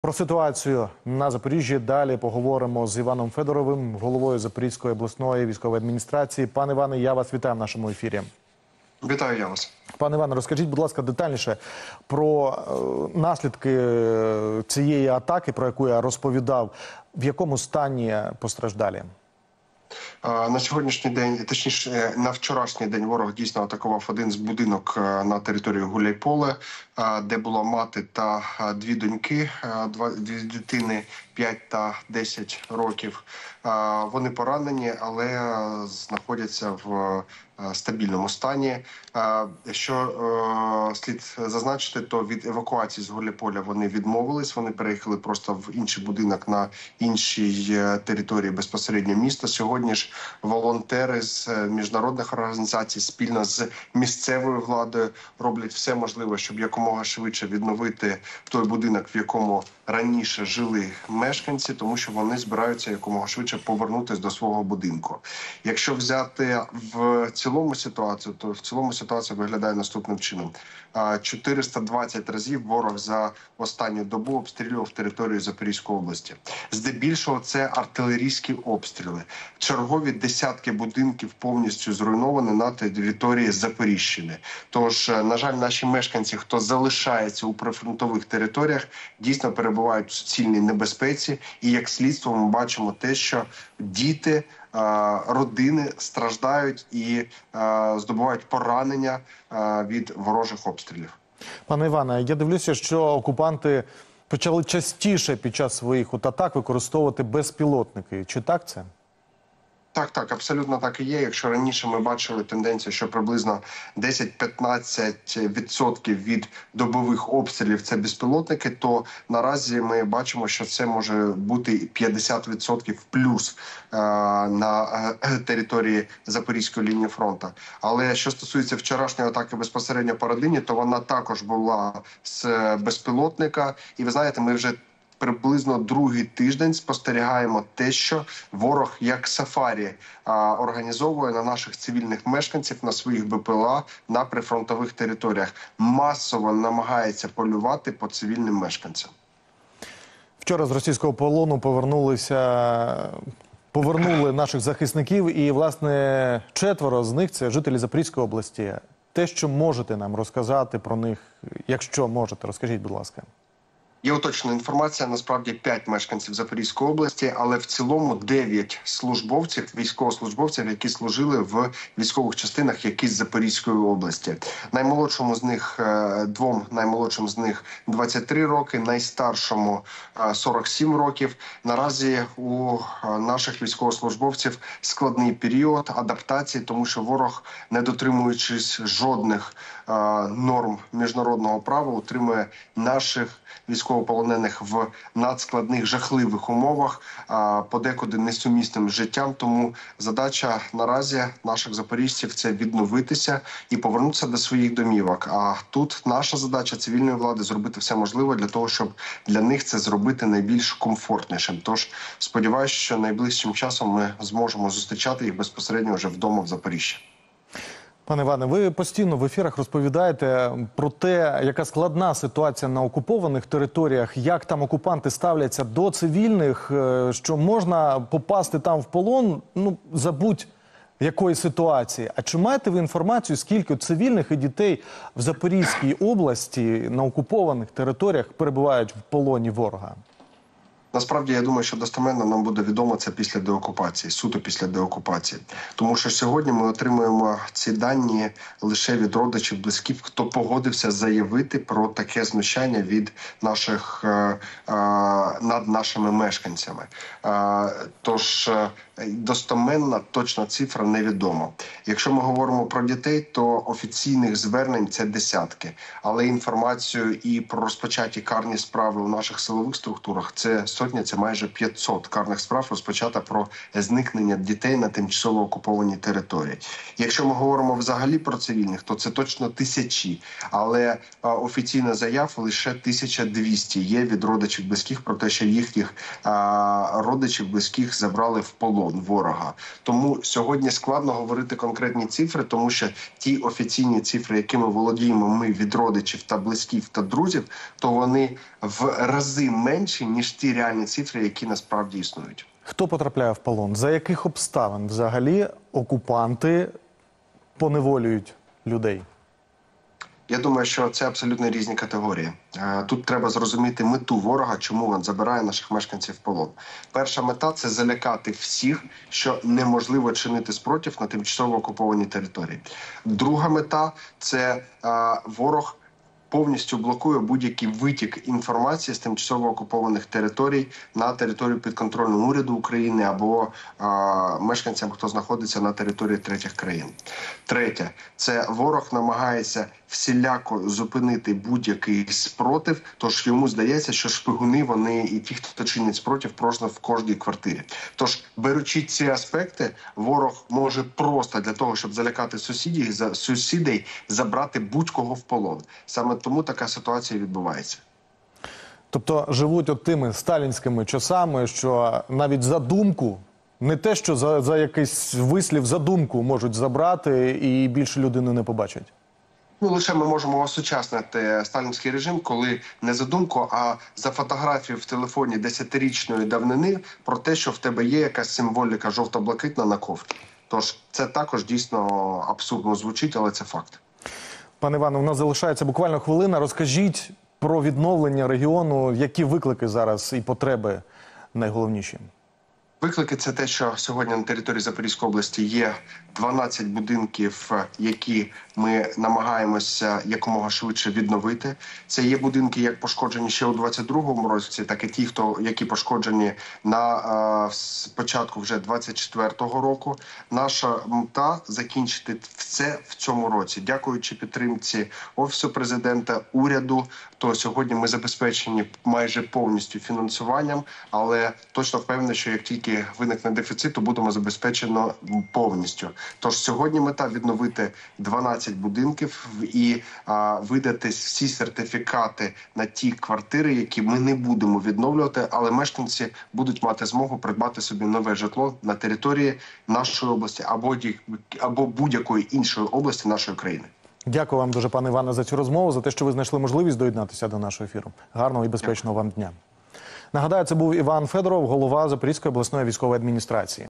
Про ситуацію на Запоріжжі далі поговоримо з Іваном Федоровим, головою Запорізької обласної військової адміністрації. Пане Іване, я вас вітаю в нашому ефірі. Вітаю я вас. Пане Іване, розкажіть, будь ласка, детальніше про наслідки цієї атаки, про яку я розповідав. В якому стані постраждалі? На сьогоднішній день, точніше, на вчорашній день ворог дійсно атакував один з будинок на території Гуляйполе, де була мати та дві доньки, дві дитини 5 та 10 років. Вони поранені, але знаходяться в стабільному стані. Що слід зазначити, то від евакуації з Гуляйполя вони відмовились. Вони переїхали просто в інший будинок на іншій території безпосередньо міста. Сьогодні ж волонтери з міжнародних організацій спільно з місцевою владою роблять все можливе, щоб якомога швидше відновити той будинок, в якому раніше жили мешканці, тому що вони збираються якомога швидше повернутися до свого будинку. Якщо взяти в цілому ситуацію, то в цілому ситуація виглядає наступним чином. 420 разів ворог за останню добу обстрілював територію Запорізької області. Здебільшого це артилерійські обстріли. Чергові десятки будинків повністю зруйновані на території Запоріжжини. Тож, на жаль, наші мешканці, хто залишається у прифронтових територіях, дійсно перебувають в суцільній небезпеці. І як слідство ми бачимо те, що діти, родини страждають і здобувають поранення від ворожих обстрілів. Пане Іване, я дивлюся, що окупанти почали частіше під час своїх атак використовувати безпілотники. Чи так це? Так, абсолютно так і є. Якщо раніше ми бачили тенденцію, що приблизно 10-15% від добових обстрілів – це безпілотники, то наразі ми бачимо, що це може бути 50% плюс на території Запорізької лінії фронту. Але що стосується вчорашньої атаки безпосередньо по родині, то вона також була з безпілотника. І ви знаєте, ми вже приблизно другий тиждень спостерігаємо те, що ворог як сафарі організовує на наших цивільних мешканців, на своїх БПЛА, на прифронтових територіях. Масово намагається полювати по цивільним мешканцям. Вчора з російського полону повернули наших захисників і, власне, 4 з них – це жителі Запорізької області. Те, що можете нам розказати про них, якщо можете, розкажіть, будь ласка. Є уточнена інформація, насправді 5 мешканців Запорізької області, але в цілому 9 службовців, військовослужбовців, які служили в військових частинах, які з Запорізької області. Наймолодшому з них, 2 наймолодшим з них 23 роки, найстаршому 47 років. Наразі у наших військовослужбовців складний період адаптації, тому що ворог, не дотримуючись жодних норм міжнародного права, утримує наших військовополонених в надскладних, жахливих умовах, подекуди несумісним з життям. Тому задача наразі наших запоріжців – це відновитися і повернутися до своїх домівок. А тут наша задача цивільної влади – зробити все можливе для того, щоб для них це зробити найбільш комфортнішим. Тож сподіваюся, що найближчим часом ми зможемо зустрічати їх безпосередньо вже вдома в Запоріжжі. Пане Іване, ви постійно в ефірах розповідаєте про те, яка складна ситуація на окупованих територіях, як там окупанти ставляться до цивільних, що можна попасти там в полон, за будь-якої ситуації. А чи маєте ви інформацію, скільки цивільних і дітей в Запорізькій області на окупованих територіях перебувають в полоні ворога? Насправді, я думаю, що достеменно нам буде відомо це після деокупації, суто після деокупації. Тому що сьогодні ми отримуємо ці дані лише від родичів, близьких, хто погодився заявити про таке знущання від наших, над нашими мешканцями. Тож достеменно точна цифра невідома. Якщо ми говоримо про дітей, то офіційних звернень це десятки. Але інформацію і про розпочаті карні справи у наших силових структурах – це сотня, це майже 500 карних справ розпочато про зникнення дітей на тимчасово окупованій території. Якщо ми говоримо взагалі про цивільних, то це точно тисячі, але офіційна заяв лише 1200 є від родичів близьких про те, що їхніх родичів близьких забрали в полон ворога. Тому сьогодні складно говорити конкретні цифри, тому що ті офіційні цифри, якими володіємо ми від родичів та близьких та друзів, то вони в рази менші, ніж ті реальні цифри, які насправді існують. Хто потрапляє в полон? За яких обставин взагалі окупанти поневолюють людей? Я думаю, що це абсолютно різні категорії. Тут треба зрозуміти мету ворога, чому він забирає наших мешканців в полон. Перша мета – це залякати всіх, що неможливо чинити спротив на тимчасово окупованій території. Друга мета – це ворог повністю блокує будь-який витік інформації з тимчасово окупованих територій на територію підконтрольного уряду України або мешканцям, хто знаходиться на території третіх країн. Третє – це ворог намагається всіляко зупинити будь-який спротив, тож йому здається, що шпигуни, вони і ті, хто чинить спротив, просто в кожній квартирі. Тож, беручи ці аспекти, ворог може просто для того, щоб залякати сусідей, забрати будь-кого в полон. Саме тому така ситуація відбувається. Тобто живуть от тими сталінськими часами, що навіть за думку, не те, що за якийсь вислів, за думку можуть забрати і більше людини не побачать. Лише ми можемо осучаснити сталінський режим, коли не за думку, а за фотографію в телефоні 10-річної давнини про те, що в тебе є якась символіка жовто-блакитна на кофті. Тож це також дійсно абсурдно звучить, але це факт. Пане Іване, у нас залишається буквально хвилина. Розкажіть про відновлення регіону. Які виклики зараз і потреби найголовніші? Виклики – це те, що сьогодні на території Запорізької області є 12 будинків, які ми намагаємося якомога швидше відновити. Це є будинки, як пошкоджені ще у 22-му році, так і ті, які пошкоджені на початку вже 24-го року. Наша мета – закінчити все в цьому році. Дякуючи підтримці Офісу Президента, уряду, то сьогодні ми забезпечені майже повністю фінансуванням, але точно впевнений, що як тільки виникне дефіцит, то будемо забезпечено повністю. Тож сьогодні мета відновити 12 будинків і видати всі сертифікати на ті квартири, які ми не будемо відновлювати, але мешканці будуть мати змогу придбати собі нове житло на території нашої області або будь-якої іншої області нашої країни. Дякую вам дуже, пане Іване, за цю розмову, за те, що ви знайшли можливість доєднатися до нашого ефіру. Гарного і безпечного вам дня. Нагадаю, це був Іван Федоров, голова Запорізької обласної військової адміністрації.